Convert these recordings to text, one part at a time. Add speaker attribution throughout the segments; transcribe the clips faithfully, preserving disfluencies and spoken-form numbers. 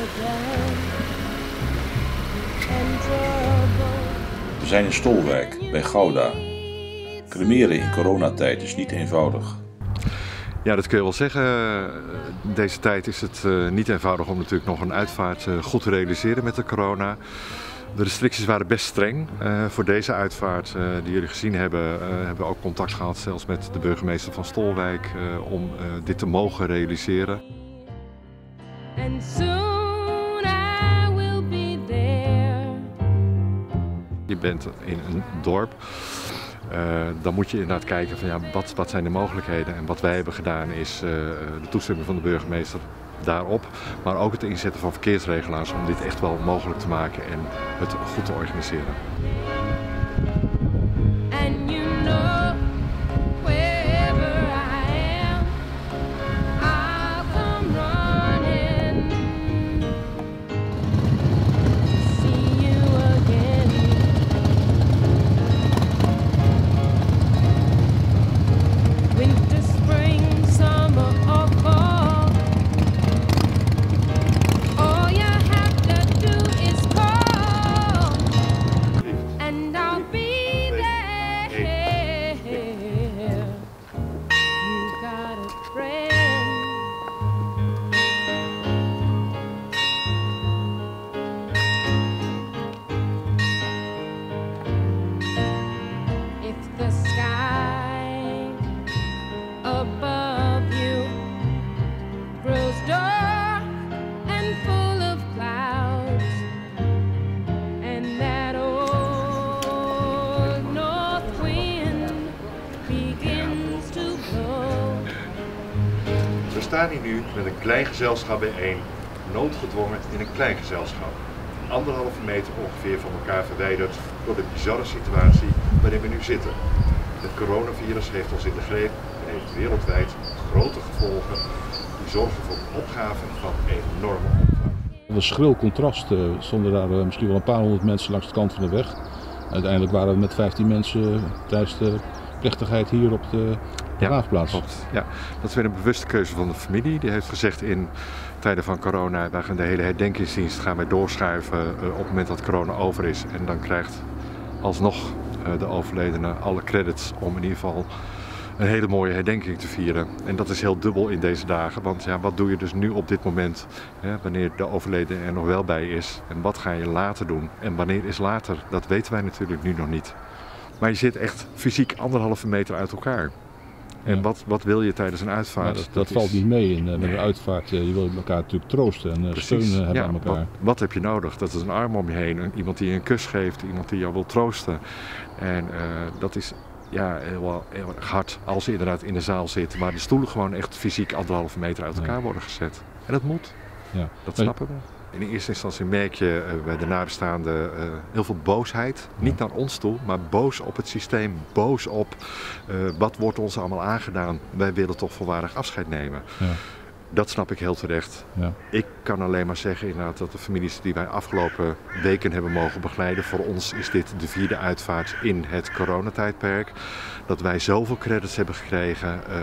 Speaker 1: We zijn in Stolwijk, bij Gouda. Cremeren in coronatijd is niet eenvoudig.
Speaker 2: Ja, dat kun je wel zeggen. Deze tijd is het uh, niet eenvoudig om natuurlijk nog een uitvaart uh, goed te realiseren met de corona. De restricties waren best streng. Uh, voor deze uitvaart uh, die jullie gezien hebben, uh, hebben we ook contact gehad zelfs met de burgemeester van Stolwijk uh, om uh, dit te mogen realiseren. And soon I will be there. Je bent in een dorp. Uh, dan moet je inderdaad kijken van ja, wat, wat zijn de mogelijkheden. En wat wij hebben gedaan is uh, de toestemming van de burgemeester daarop. Maar ook het inzetten van verkeersregelaars om dit echt wel mogelijk te maken en het goed te organiseren. And you know, wherever I am, I'll come running. See you again. Winter, spring, summer or fall. All you have to do is call. And I'll be there. You got a friend. If the sky above you grows dark and full of clouds, and that old north wind begins to blow. We staan hier nu met een klein gezelschap bijeen, noodgedwongen in een klein gezelschap. Anderhalve meter ongeveer van elkaar verwijderd door de bizarre situatie waarin we nu zitten. Het coronavirus heeft ons in de greep en heeft wereldwijd grote gevolgen die zorgen voor een opgave van enorme omvang.
Speaker 3: Een schril contrast. Er stonden daar misschien wel een paar honderd mensen langs de kant van de weg. Uiteindelijk waren we met vijftien mensen tijdens de plechtigheid hier op de begraafplaats.
Speaker 2: Ja, klopt. Ja, dat is weer een bewuste keuze van de familie. Die heeft gezegd in tijden van corona, wij gaan de hele herdenkingsdienst gaan wij doorschuiven uh, op het moment dat corona over is. En dan krijgt alsnog uh, de overledene alle credits om in ieder geval een hele mooie herdenking te vieren. En dat is heel dubbel in deze dagen, want ja, wat doe je dus nu op dit moment, hè, wanneer de overledene er nog wel bij is? En wat ga je later doen? En wanneer is later? Dat weten wij natuurlijk nu nog niet. Maar je zit echt fysiek anderhalve meter uit elkaar. En ja. wat, wat wil je tijdens een uitvaart?
Speaker 3: Ja, dat, dat,
Speaker 2: dat
Speaker 3: valt
Speaker 2: is...
Speaker 3: niet mee. En, uh, met een uitvaart, uh, je wil elkaar natuurlijk troosten en uh, steun uh, hebben
Speaker 2: ja,
Speaker 3: aan elkaar.
Speaker 2: Wat, wat heb je nodig? Dat is een arm om je heen, een, iemand die je een kus geeft, iemand die jou wil troosten. En uh, dat is ja, heel, heel erg hard als je inderdaad in de zaal zit, maar de stoelen gewoon echt fysiek anderhalve meter uit elkaar ja. worden gezet. En dat moet. Ja. Dat snappen we. In eerste instantie merk je uh, bij de nabestaanden uh, heel veel boosheid. Niet naar ons toe, maar boos op het systeem. Boos op uh, wat wordt ons allemaal aangedaan. Wij willen toch volwaardig afscheid nemen. Ja. Dat snap ik heel terecht. Ja. Ik kan alleen maar zeggen inderdaad dat de families die wij afgelopen weken hebben mogen begeleiden. Voor ons is dit de vierde uitvaart in het coronatijdperk. Dat wij zoveel credits hebben gekregen uh,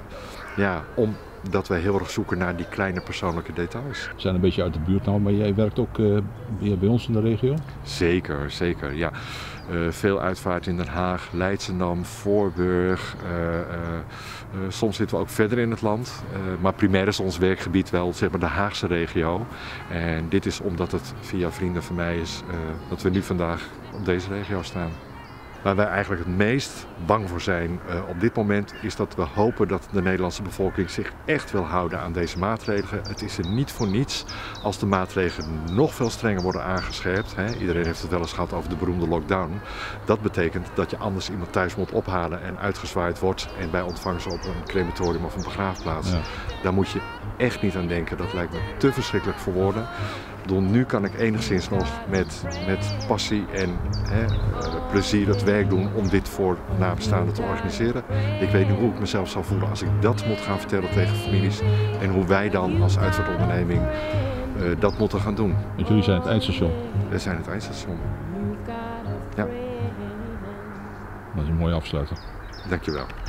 Speaker 2: ja, om... dat wij heel erg zoeken naar die kleine persoonlijke details.
Speaker 3: We zijn een beetje uit de buurt nou, maar jij werkt ook uh, bij ons in de regio?
Speaker 2: Zeker, zeker. Ja. Uh, veel uitvaart in Den Haag, Leidschendam, Voorburg. Uh, uh, uh, soms zitten we ook verder in het land. Uh, maar primair is ons werkgebied wel zeg maar, de Haagse regio. En dit is omdat het via vrienden van mij is uh, dat we nu vandaag op deze regio staan. Waar wij eigenlijk het meest bang voor zijn uh, op dit moment is dat we hopen dat de Nederlandse bevolking zich echt wil houden aan deze maatregelen. Het is er niet voor niets als de maatregelen nog veel strenger worden aangescherpt. Hè. Iedereen heeft het wel eens gehad over de beroemde lockdown. Dat betekent dat je anders iemand thuis moet ophalen en uitgezwaaid wordt en bij ontvangst op een crematorium of een begraafplaats. Ja. Daar moet je echt niet aan denken. Dat lijkt me te verschrikkelijk voor woorden. Nu kan ik enigszins nog met, met passie en hè, plezier het werk doen om dit voor nabestaanden te organiseren. Ik weet niet hoe ik mezelf zal voelen als ik dat moet gaan vertellen tegen families en hoe wij dan als uitvaartonderneming uh, dat moeten gaan doen.
Speaker 3: Want jullie zijn het eindstation?
Speaker 2: We zijn het eindstation. Ja.
Speaker 3: Dat is een mooie afsluiter.
Speaker 2: Dankjewel.